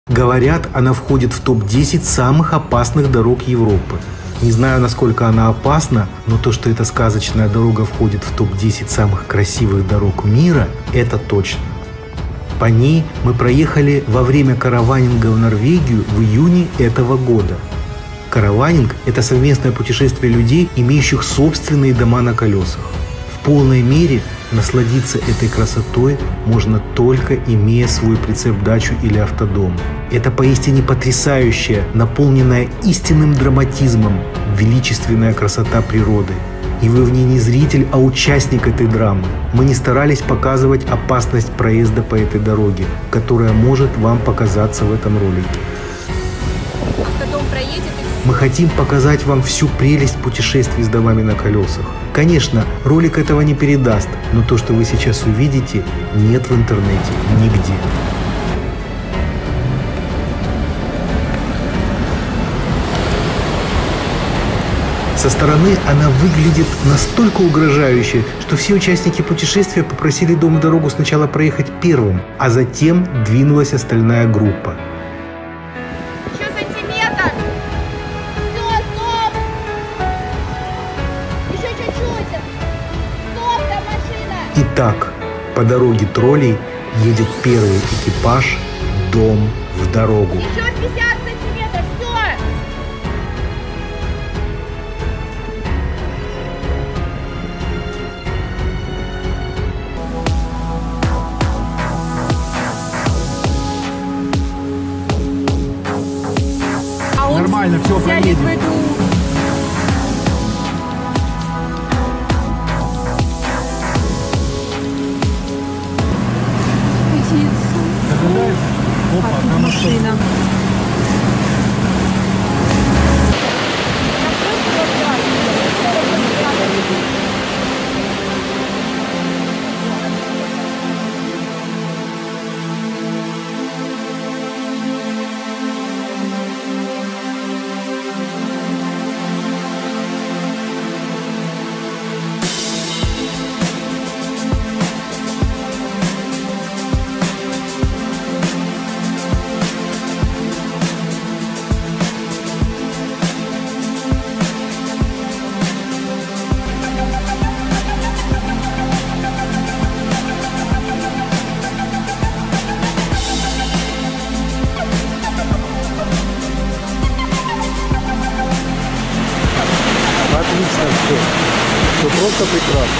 Говорят, она входит в топ-10 самых опасных дорог Европы. Не знаю, насколько она опасна, но то, что эта сказочная дорога входит в топ-10 самых красивых дорог мира, это точно. По ней мы проехали во время караванинга в Норвегию в июне этого года. Караванинг – это совместное путешествие людей, имеющих собственные дома на колесах. В полной мере насладиться этой красотой можно только имея свой прицеп-дачу или автодом. Это поистине потрясающая, наполненная истинным драматизмом, величественная красота природы. И вы в ней не зритель, а участник этой драмы. Мы не старались показывать опасность проезда по этой дороге, которая может вам показаться в этом ролике. Автодом проедет и... Мы хотим показать вам всю прелесть путешествий с домами на колесах. Конечно, ролик этого не передаст, но то, что вы сейчас увидите, нет в интернете нигде. Со стороны она выглядит настолько угрожающе, что все участники путешествия попросили Дом и дорогу сначала проехать первым, а затем двинулась остальная группа. Еще сантиметр! Все, стоп! Еще чуть-чуть! Стоп, там машина! Итак, по дороге троллей едет первый экипаж «Дом в дорогу». Еще 50 сантиметров! Все! Нормально, все, проедем. Опа, там машина. Отлично все. Все просто прекрасно.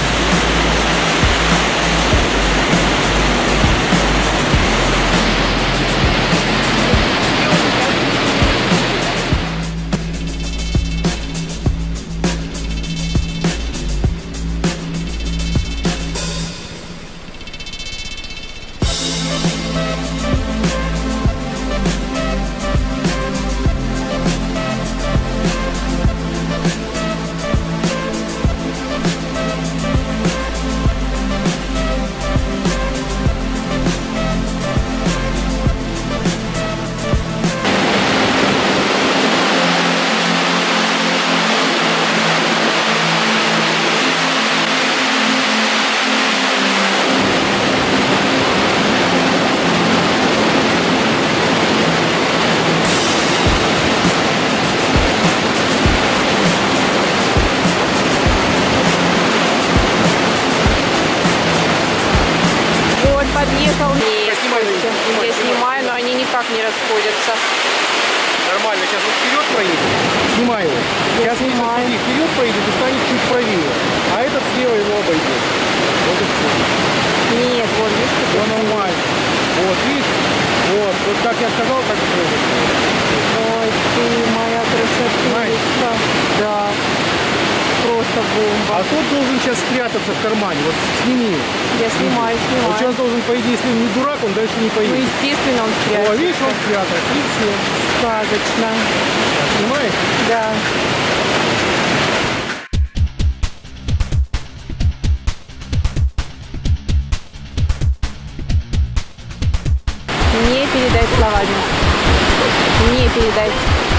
Подъехал. Я снимаю, но они никак не расходятся. Нормально, сейчас вот вперед проедет. Снимай его. Сейчас снимаю. Вперед поедет и станет чуть правее. А этот слева его обойдет. Вот и все. Нет, вот видишь, Все нормально. Вот, видишь? Вот, вот как я сказал, так и произошло. ой, ты моя красотулечка. Да. Просто бомба. А тот должен сейчас спрятаться в кармане. Вот сними. Я снимаю, Вот снимаю. сейчас должен, по идее, если он не дурак, он дальше не Ну, поедет. естественно, он О, спрятался. видишь, он спрятался. И все. Сказочно. Так, снимаешь? Да. Не передать словами. Не передать.